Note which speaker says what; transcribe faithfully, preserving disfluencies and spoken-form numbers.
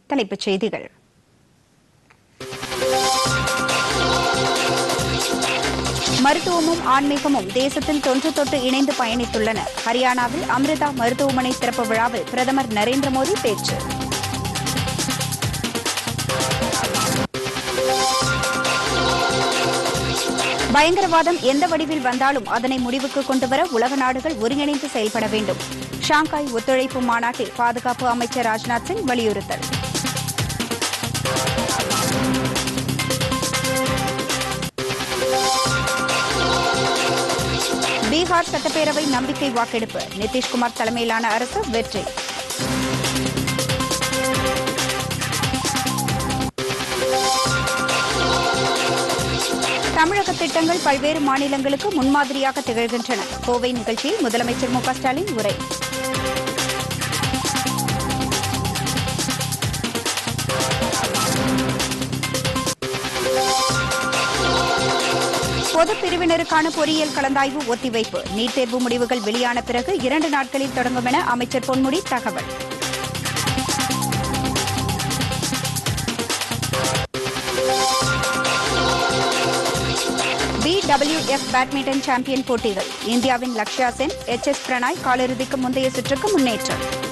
Speaker 1: தலைப்புச் செய்திகள். மருத்துவமும் ஆன்மீகமும் தேசத்தில் தொன்று தொட்டு இணைந்து பயணித்துள்ளன. ஹரியானாவில் அமிர்தா மருத்துவமனை திறப்பு விழாவில் பிரதமர் நரேந்திர மோடி பேச்சு. பயங்கரவாதம் எந்த வடிவில் வந்தாலும் அதனை முடிவுக்கு கொண்டுவர உலக நாடுகள் ஒருங்கிணைந்து செயல்பட வேண்டும். ஷாங்காய் ஒத்துழைப்பு மாநாட்டில் பாதுகாப்பு அமைச்சர் ராஜ்நாத் சிங் வலியுறுத்தல். பீகார் சட்டப்பேரவை நம்பிக்கை வாக்கெடுப்பு. நிதிஷ்குமார் தலைமையிலான அரசு வெற்றி. தமிழக திட்டங்கள் பல்வேறு மாநிலங்களுக்கு முன்மாதிரியாக திகழ்கின்றன. கோவை நிகழ்ச்சியில் முதலமைச்சர் மு க ஸ்டாலின் உரை. பொதுப் பிரிவினருக்கான பொறியியல் கலந்தாய்வு ஒத்திவைப்பு. நீட் தேர்வு முடிவுகள் வெளியான பிறகு இரண்டு நாட்களில் தொடங்கும் என அமைச்சர் பொன்முடி தகவல். B W F badminton champion போட்டிகள். இந்தியாவின் லக்ஷ்யா சென், எச் எஸ் பிரணாய் காலிறுதிக்கு முந்தைய சுற்றுக்கு முன்னேற்றம்.